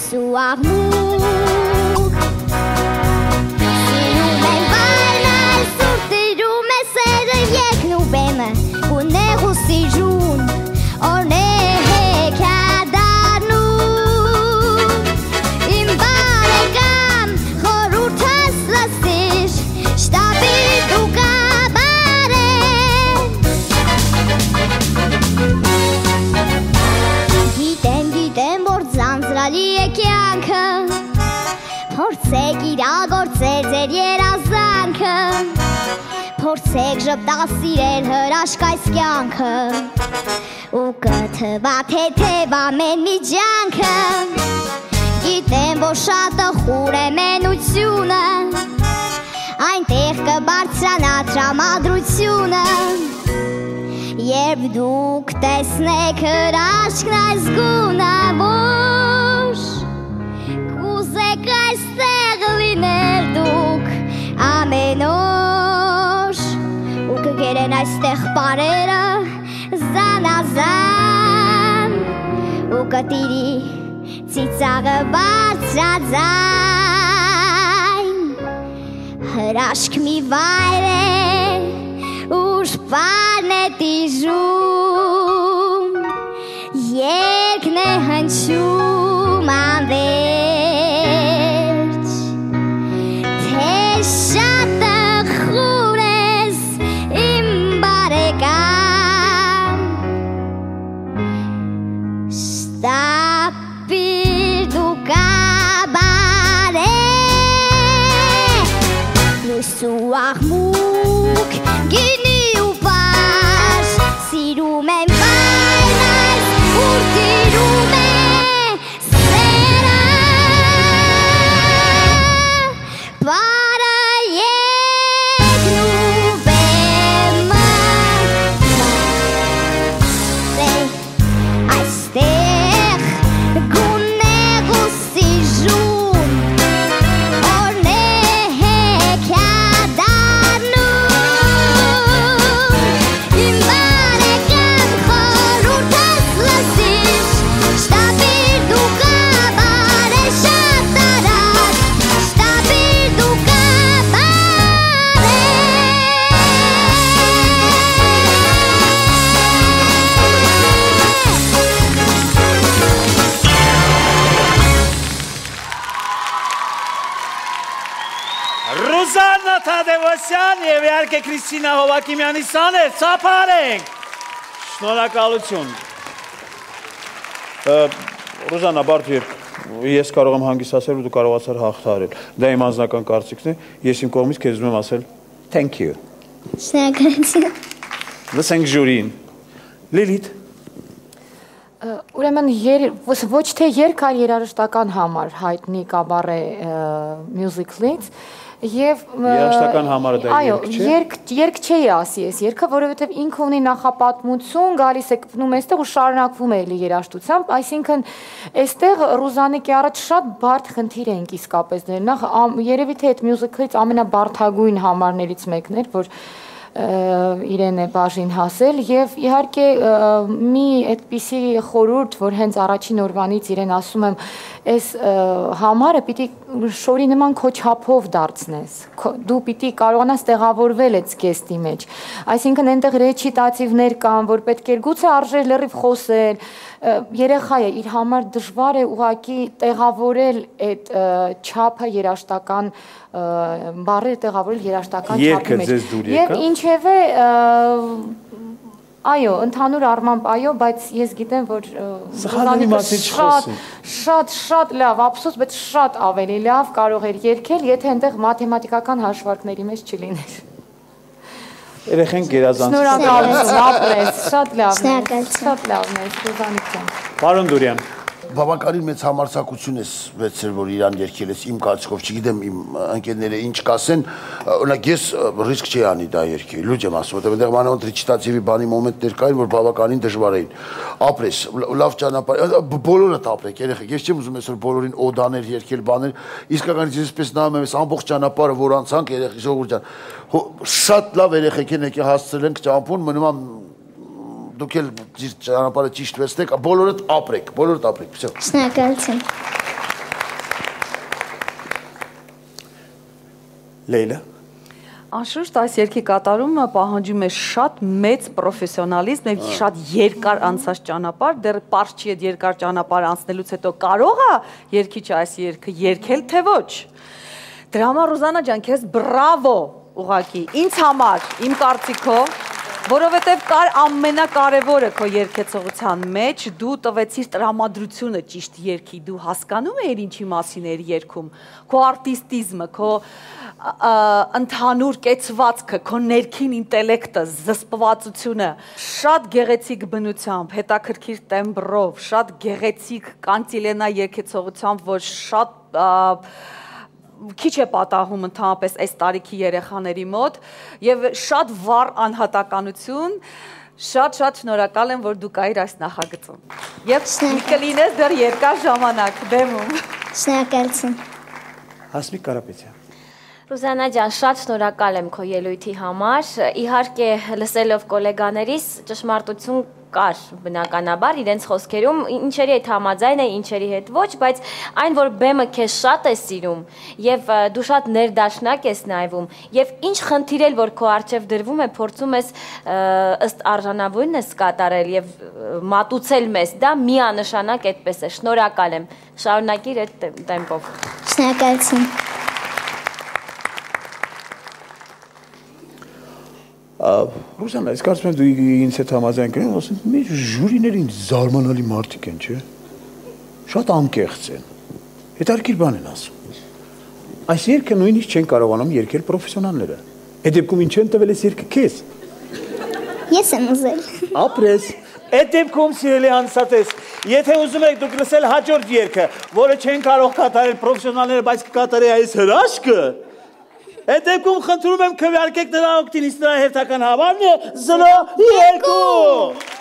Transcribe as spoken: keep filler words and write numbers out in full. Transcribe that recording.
Լույս ու աղմուկ Սիրում են վայրն սուր տիրում է սերը երկն ու բեմը ու նեղ ու սիրուն օրնեհեք հադարնում Իմ բարեկամ խորուրդս լսիր շտապիր դու կաբարեն Գիտեմ, գիտեմ, որ ձանձրալի է կյանքը Փորձեք իրագործել ձեր երազանքը Փորձեք ժպտալ սիրել հրաշք այս կյանքը Ու կթվա թեթև ամեն մի ջանքը Գիտեմ, որ շատ խուր է մենությունը Այնտեղ կբարձրանա տրամադրությունը Երբ դուք տեսնեք հրաշքն այս գունավոր Կուզեք այստեղ լինել դուք ամեն օր Ու կգերեն այստեղ պարերը զանազան Ու կտիրի ծիծաղը բարձրաձայն Հրաշք մի վայր է ուր պարն է տիժում Երկն է հնչում անվերջ Թե շատ խուր ես իմ բարեկամ Շտապիր դու կաբարեն Լույս ու աղմուկ գինի ու պաշ Սիրում եմ վայրն այս ուր տիրում է սերը Պարը երկն ու բեմը Այստեղ գունեղ ու սիժում օրնեհեք հադարնում Իմ բարեկամ խորուրդս լսիր Շտապիր դու կաբարեն շատ արագ Շտապիր դու Ռուզաննա Թադևոսյան և իհարկե Քրիստինա Հովակիմյանի սաներ, ծափարենք։ Շնորհակալություն։ Ռուզաննա, բարդ երբ ես կարող եմ հանգիստ ասել ու դու կարողացար հաղթահարել։ Դա իմ անձնական կարծիքն է, ես իմ կողմից քեզ ուզում եմ ասել thank you։ Շնորհակալություն Լսենք ժյուրին։ Լիլիթ։ Ուրեմն ոչ թե երգ, այլ երաժշտական համար հայտնի կաբարե մյուզիկլից Եվ երաժշտական համարը դա երգ չէ։ Այո, երգ չէի ասի ես երգը, որովհետև ինքը ունի նախապատմություն, գալիս է կպնում այստեղ ու շարունակվում է էլի երաժշտությամբ, այսինքն այստեղ Ռուզանիկի առաջ շատ բարդ խնդիր ենք իսկապես դրել։ Նախ երևի թե այդ մյուզիկլից ամենաբարդագույն համարներից մեկն էր, որ իրեն է բաժին հասել և իհարկե մի այդպիսի խորհուրդ, որ հենց առաջին օրվանից իրեն ասում եմ, այս համարը պիտի շորի նման քո չափով դարձնես, դու պիտի կարողանաս տեղավորվել այդ զգեստի մեջ, այսինքն այնտեղ ռեչիտատիվներ կան, որ պետք է գուցե արժեր լրիվ խոսել, երեխա է, իր համար դժվար է ուղղակի տեղավորել այդ չափը երաժշտական բառերը տեղավորել երաժշտական չափի մեջ։ Եվ ինչևէ այո, ընդհանուր առմամբ այո, բայց ես գիտեմ, որ շատ շատ լավ, ափսոս, բայց շատ ավելի լավ կարող էր երգել, եթե այնտեղ մաթեմատիկական հաշվարկների մեջ չլիներ։ Երեխենք գերազանց։ Շնորհակալություն, ապրես, շատ լավն է, շատ լավն է, Ռուզանիկյան։ Պարոն Դուրյան։ Բավականին մեծ համարձակություն ես վերցրել, որ իրան երգել ես իմ կարծիքով, չգիտեմ իմ ընկերները ինչ կասեն, օրինակ ես ռիսկ չի անի դա երգել, լուրջ եմ ասում, որտեղ այնտեղ մանավանդ ռեչիտատիվի բանի մոմենտներ կային, որ բավականին դժվար էին։ Ապրես, լավ ճանապարհ, բոլորդ ապրեք, երեխեք, ես չեմ ուզում այսօր բոլորին օդաներ երգել, բաներ, իսկականից ես այսպես նայում եմ այս ամբողջ ճանապարհը, որ անցանք, երեխի ժողովուրդ ջան, շատ լավ երեխեք են եկել հասցրել ենք ճամփուն, մնում եմ դուք էլ ճանապարհը ճիշտ վերցնեք, բոլորդ ապրեք, բոլորդ ապրեք, վсё։ Շնորհակալություն։ Լեյլա։ Անշուշտ այս երգի կատարումը պահանջում է շատ մեծ պրոֆեսիոնալիզմ եւ շատ երկար անցած ճանապարհ, դեռ պարզ չի այդ երկար ճանապարհ անցնելուց հետո կարող է երգիչը այս երգը երգել թե ոչ։ Դրա համար Ռուզանա ջան, քեզ բրավո, ուղղակի, ինձ համար, իմ կարծիքով, որովհետև կար ամենակարևորը քո երգեցողության մեջ, դու տվեցիր տրամադրությունը ճիշտ երգի, դու հասկանում էիր ինչի մասին էր երգում, քո արտիստիզմը, քո ընդհանուր կեցվածքը, քո ներքին ինտելեկտը, զսպվածությունը, շատ գեղեցիկ բնությամբ, հետաքրքիր տեմբրով, շատ գեղեցիկ կանտիլենա երգեցողությամբ, որ շատ քիչ է պատահում ընդհանրապես այս տարիքի երեխաների մոտ եւ շատ վառ անհատականություն, շատ-շատ շնորհակալ եմ, որ դու կայիր այս նախագծում։ Եվ կլինես դեռ երկար ժամանակ դեմում։ Շնորհակալություն։ Հասմիկ Կարապետյան։ Ռուզանա ջան, շատ շնորհակալ եմ քո ելույթի համար։ Իհարկե, լսելով գոլեգաներիս, ճշմարտություն կար բնականաբար իրենց խոսքերում, ինչերի հետ համաձայն է, ինչերի հետ ոչ, բայց այն, որ բեմը քեզ շատ է սիրում եւ դու շատ ներդաշնակ ես նայվում եւ ինչ խնդիր էլ որ քո առջեւ դրվում է, փորձում ես ըստ արժանավորինս կատարել եւ մատուցել մեզ, դա միանշանակ այդպես է։ Շնորհակալ եմ։ Շարունակիր այդ տեմպով։ Շնորհակալություն։ Ռուզանա, ես կարծում եմ դու ինձ հետ համաձայն կրեն, ասեմ, մեր ժյուրիները ինձ զարմանալի մարդիկ են, չէ՞։ Շատ անկեղծ են։ Հետարքիր բան են ասում։ Այս երգը նույնիսկ չեն կարողանում երգել պրոֆեսիոնալները։ Այդ դեպքում ինչ են տվել այս երգը քեզ։ Ես եմ ուզել։ Ապրես։ Այդ դեպքում սիրելի անցատես, եթե ուզում եք դուք լսել հաջորդ երգը, որը չեն կարող կատարել պրոֆեսիոնալները, բայց կկատարի այս հրաշքը, այդ դեպքում խնդրում եմ քվեարկեք նրա օգտին, իսկ նրա հերթական հավանն է զրո երկու։